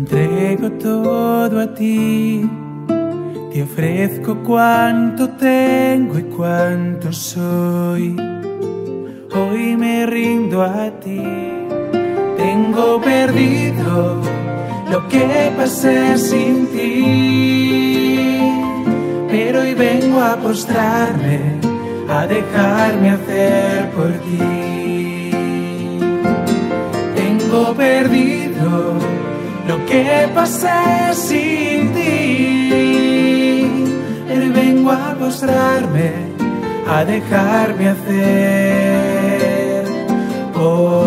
entrego todo a ti, te ofrezco cuanto tengo y cuanto soy. Hoy me rindo a ti. Tengo perdido lo que pasé sin ti, pero hoy vengo a postrarme, a dejarme hacer por ti. Tengo perdido lo que pasé sin ti, pero hoy vengo a postrarme, a dejarme hacer por ti.